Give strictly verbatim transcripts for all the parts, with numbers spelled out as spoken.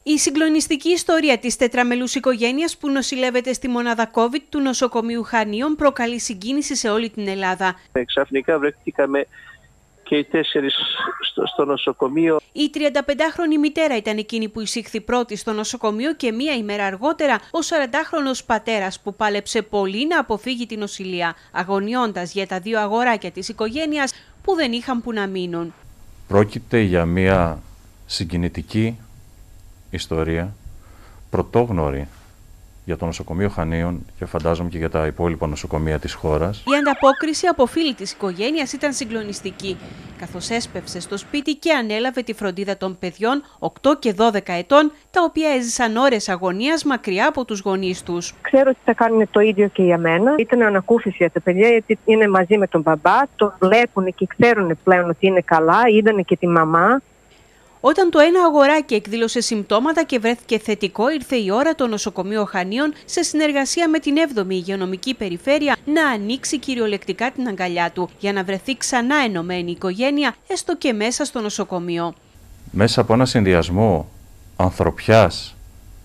Η συγκλονιστική ιστορία της τετραμελούς οικογένειας που νοσηλεύεται στη μονάδα COVID του νοσοκομείου Χανίων προκαλεί συγκίνηση σε όλη την Ελλάδα. Ξαφνικά βρεθήκαμε και οι τέσσερις στο, στο νοσοκομείο. Η τριανταπεντάχρονη μητέρα ήταν εκείνη που εισήχθη πρώτη στο νοσοκομείο και μία ημέρα αργότερα ο σαραντάχρονος πατέρας που πάλεψε πολύ να αποφύγει την νοσηλεία, αγωνιώντας για τα δύο αγοράκια της οικογένειας που δεν είχαν που να μείνουν. Πρόκειται για μία συγκινητική ιστορία, πρωτόγνωρη για το νοσοκομείο Χανίων και φαντάζομαι και για τα υπόλοιπα νοσοκομεία της χώρας. Η ανταπόκριση από φίλοι της οικογένειας ήταν συγκλονιστική, καθώς έσπευσε στο σπίτι και ανέλαβε τη φροντίδα των παιδιών οκτώ και δώδεκα ετών, τα οποία έζησαν ώρες αγωνίας μακριά από τους γονείς τους. Ξέρω ότι θα κάνουν το ίδιο και για μένα. Ήταν ανακούφιση για τα παιδιά, γιατί είναι μαζί με τον μπαμπά, το βλέπουν και ξέρουν πλέον ότι είναι καλά, είδανε και τη μαμά. Όταν το ένα αγοράκι εκδήλωσε συμπτώματα και βρέθηκε θετικό, ήρθε η ώρα το νοσοκομείο Χανίων, σε συνεργασία με την έβδομη Υγειονομική Περιφέρεια, να ανοίξει κυριολεκτικά την αγκαλιά του, για να βρεθεί ξανά ενωμένη η οικογένεια, έστω και μέσα στο νοσοκομείο. Μέσα από ένα συνδυασμό ανθρωπιάς,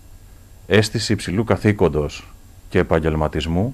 αίσθηση υψηλού καθήκοντος και επαγγελματισμού,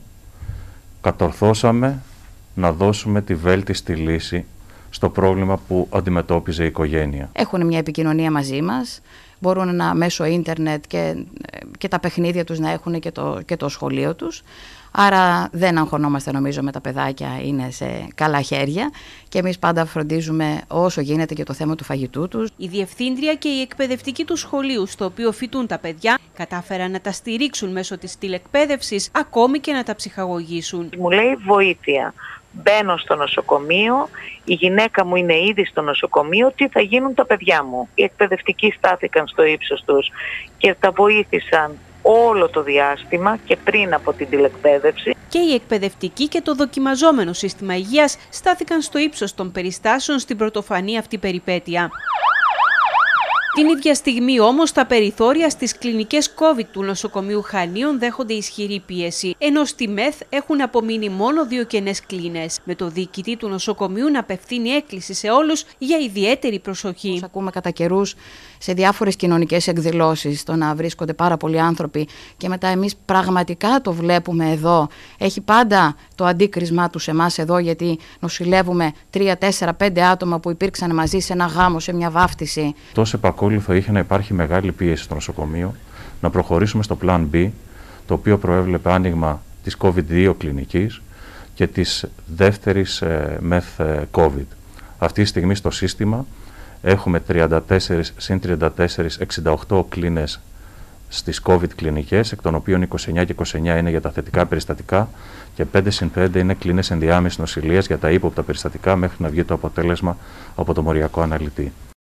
κατορθώσαμε να δώσουμε τη βέλτιστη λύση στο πρόβλημα που αντιμετώπιζε η οικογένεια. Έχουν μια επικοινωνία μαζί μας, μπορούν να μέσω ίντερνετ και, και τα παιχνίδια τους να έχουν και το, και το σχολείο τους. Άρα δεν αγχωνόμαστε, νομίζω, με τα παιδάκια, είναι σε καλά χέρια και εμείς πάντα φροντίζουμε όσο γίνεται και το θέμα του φαγητού τους. Η διευθύντρια και η εκπαιδευτική του σχολείου στο οποίο φοιτούν τα παιδιά κατάφεραν να τα στηρίξουν μέσω της τηλεκπαίδευσης, ακόμη και να τα ψυχαγωγήσουν. Μου λέει βοήθεια. Μπαίνω στο νοσοκομείο, η γυναίκα μου είναι ήδη στο νοσοκομείο, τι θα γίνουν τα παιδιά μου. Οι εκπαιδευτικοί στάθηκαν στο ύψος τους και τα βοήθησαν όλο το διάστημα και πριν από την τηλεκπαίδευση. Και οι εκπαιδευτικοί και το δοκιμαζόμενο σύστημα υγείας στάθηκαν στο ύψος των περιστάσεων στην πρωτοφανή αυτή περιπέτεια. Την ίδια στιγμή όμως τα περιθώρια στις κλινικές COVID του νοσοκομείου Χανίων δέχονται ισχυρή πίεση, ενώ στη ΜΕΘ έχουν απομείνει μόνο δύο κενές κλίνες, με το διοικητή του νοσοκομείου να απευθύνει έκκληση σε όλους για ιδιαίτερη προσοχή. Ακούμε κατά καιρούς σε διάφορες κοινωνικές εκδηλώσεις το να βρίσκονται πάρα πολλοί άνθρωποι και μετά εμείς πραγματικά το βλέπουμε εδώ. Έχει πάντα το αντίκρισμά του σε εμάς εδώ, γιατί νοσηλεύουμε τρία, τέσσερα, πέντε άτομα που υπήρξαν μαζί σε ένα γάμο, σε μια βάφτιση. Τόσο επακόλουθο είχε να υπάρχει μεγάλη πίεση στο νοσοκομείο, να προχωρήσουμε στο Plan B, το οποίο προέβλεπε άνοιγμα της COVID δύο κλινικής και της δεύτερης ε, ΜΕΘ COVID. Αυτή τη στιγμή στο σύστημα έχουμε τριάντα τέσσερα συν τριάντα τέσσερα, εξήντα οκτώ κλίνες στις COVID κλινικές, εκ των οποίων είκοσι εννιά και είκοσι εννιά είναι για τα θετικά περιστατικά και πέντε συν πέντε είναι κλίνες ενδιάμεσης νοσηλείας για τα ύποπτα περιστατικά μέχρι να βγει το αποτέλεσμα από το μοριακό αναλυτή.